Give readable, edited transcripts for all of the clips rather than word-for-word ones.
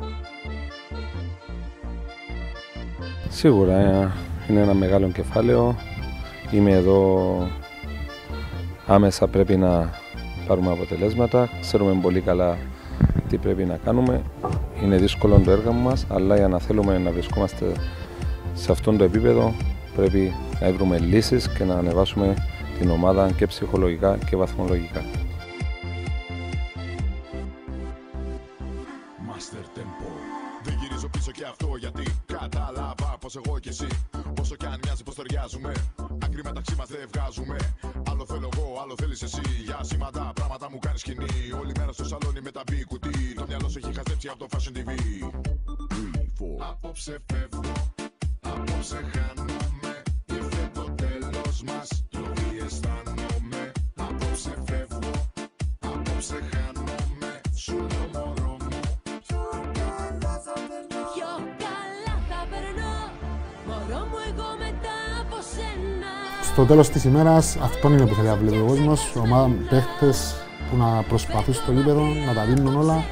Σίγουρα είναι ένα μεγάλο κεφάλαιο. Είμαι εδώ άμεσα, πρέπει να πάρουμε αποτελέσματα. Ξέρουμε πολύ καλά τι πρέπει να κάνουμε. Είναι δύσκολο το έργο μας, αλλά για να θέλουμε να βρισκόμαστε σε αυτό το επίπεδο πρέπει να βρούμε λύσεις και να ανεβάσουμε την ομάδα και ψυχολογικά και βαθμολογικά. Δεν γυρίζω πίσω και αυτό γιατί κατάλαβα πως εγώ και εσύ, όσο κι αν μοιάζει πως ταιριάζουμε, άκρη μεταξύ μας δεν βγάζουμε. Άλλο θέλω εγώ, άλλο θέλεις εσύ. Για σήματα πράγματα μου κάνεις σκηνή. Όλη μέρα στο σαλόνι με τα μπι κουτί. Το μυαλό σου έχει χαζέψει από το Fashion TV. Απόψε φεύγω, απόψε χάνομαι. Ήρθε το τέλος μας, το τι αισθάνομαι. Απόψε φεύγω, απόψε χάνομαι. Σου λέω μωρό μου. Στο τέλος της ημέρας αυτό είναι που θέλει να βλέπει ο κόσμος, ομάδα παίχτες που να προσπαθούν στο γήπεδο, να τα δίνουν όλα.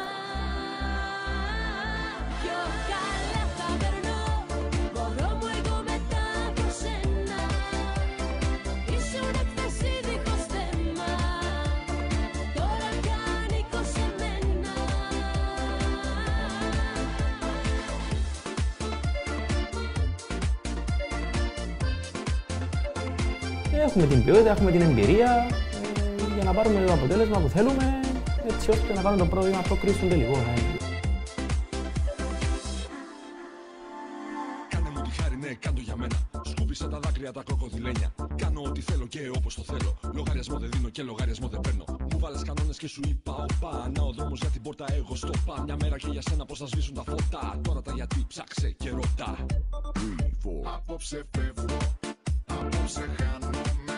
Έχουμε την ποιότητα, έχουμε την εμπειρία για να πάρουμε το αποτέλεσμα που θέλουμε, έτσι ώστε να κάνουμε το πρώτο βήμα πρόκριση στον τελικό. Κάνε μου τη χάρη, ναι, κάντο για μένα. Σκούπισα τα δάκρυα, τα κροκοδιλένια. Κάνω ό,τι θέλω και όπως το θέλω. Λογαριασμό δεν δίνω και λογαριασμό δεν παίρνω. Μου βάλες κανόνες και σου είπα οπα. Να ο δρόμος για την πόρτα, εγώ στο πα. Μια μέρα και για σένα πως θα σβήσουν τα φώτα. Τώρα τα γιατί ψάξε και ρωτά. Απόψε φεύγω, απόψε χάνομαι.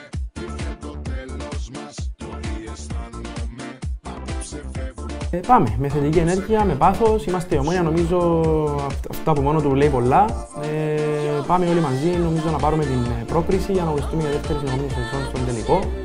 Πάμε με θετική ενέργεια, με πάθος, είμαστε η Ομόνοια, νομίζω αυτό από μόνο του λέει πολλά. Πάμε όλοι μαζί, νομίζω να πάρουμε την πρόκριση για να βοηθούμε για δεύτερη συνεχόμενη σεζόν στον τελικό.